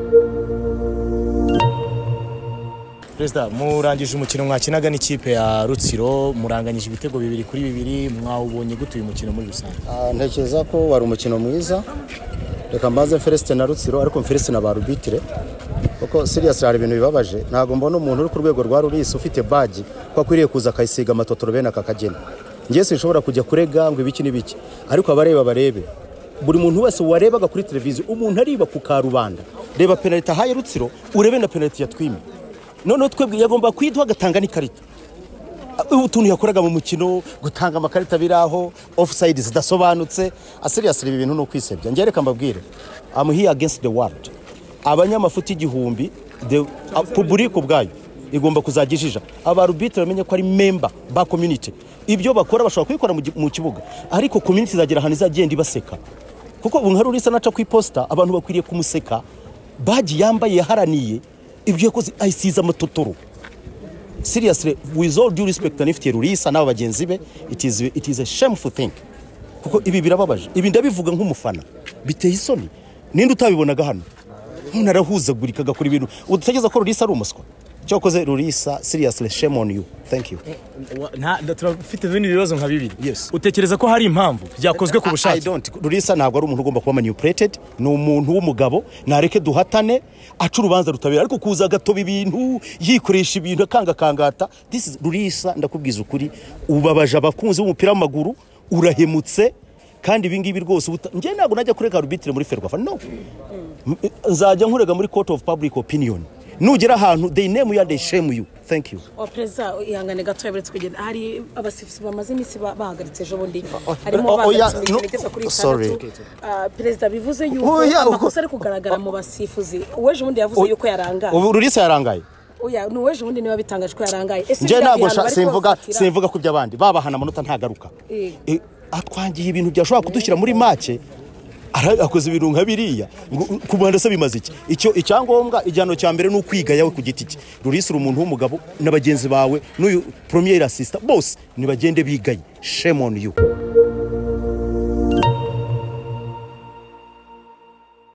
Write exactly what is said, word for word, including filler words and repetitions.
Perezida, murangije umukino mwakinaga n'ikipe ya Rutsiro, muranganyije ibitego bibiri kuri bibiri, mwawubonye gute uyu mukino muri rusange? Ah, ntekereza ko wari umukino mwiza. Reka mbaze Felix na Rutsiro, ariko Felix na barubitire. Kuko serious hari ibintu bibabaje. Ntago mbona umuntu uri ku rwego rwa Rulisa ufite badge kwa kwiriye kuza akayisiga amatotoro bene akakagena. Ngiye sinshobora kujya kurega ngo ibiki n'ibiki. Ariko abareba barebe. Buri muntu wese warebaga kuri televiziyo, umuntu ariba ku karubanda. Reba penalty haye Rutsiro, urebe na penalty ya twimi. None twebwe yagomba kwitwa gatanga n'ikarita. Utuntu yakoraga mu mukino gutanga amakarita biraho offside zidasobanutse. Seriously ibi bintu no kwisebya. Ngiye reka mbabwire. I'm here against the world. Abanyamafuti igihumbi the public ubwayo igomba kuzagishija. Abarubitire bamenye ko ari member ba community. Ibyo bakora bashobora kwikora mu kibuga. Ariko community zagira hano izagenda ibaseka. Kuko ubu nka Rulisa naca ku poster abantu bakwiriye kumuseka. Baji yambaye yaharaniye ibyo yakoze yayisize amatotoro. Seriously, with all due respect and if Rulisa n'aba bagenzi be, it is it is a shameful thing. Kuko ibi birababaje. Ibi ndabivuga nk'umufana. Biteye isoni. Ninde utabibonaga hano? Umuntu arahuzagurika gakora ibintu. Utegeza ko Rulisa ari umuswa. Cyokoze Rulisa, seriously shame on you. Thank you. Nta turafite ibindi bibazo nka bibiri. Yes. Utekereza ko hari impamvu byakozwe ku bushake? I don't. Rulisa ntabwo ari umuntu ugomba kuba manipulated. Ni umuntu w'umugabo. Nareke duhatane acu rubanza rutabera ariko kuza gatoba ibintu yikoresha ibintu akanga kangata. This is Rulisa, ndakubwiza ukuri ubabaje abakunzi b'umupira w'amaguru, urahemutse kandi ibi ngibi rwose ngiye ntabwo najya kureka arbitre muri Ferwafa. No. Nzajya nkurega muri court of public opinion. Nugera ahantu they name you and they shame you. Thank you. O Perezida ihangane gato yaberetse kugenda hari abasifuzi bamaze imisi bahagaritse ejo bundi harimo bageze kuri sorry. Perezida bivuze yuko amakosa ari kugaragara mu basifuzi. Uweje bundi yavuze yuko yarangaye. Ubu Rulisa yarangaye. Oya nuweje bundi niba bitangaje ko yarangaye. Nje ntabwo simvuga simvuga ku by'abandi babahana amanota ntagaruka. Atwangiye ibintu byashobora kudushyira muri make. Akoze ibintu nka biriya kubanda se bimaze iki icyo icyangombwa ijyano cya mbere no kwiga yawe ku giti cye. Rulisa umuntu w'umugabo n'abagenzi bawe n'uyu premier assistant bose nibagende bigaye. Shame on you.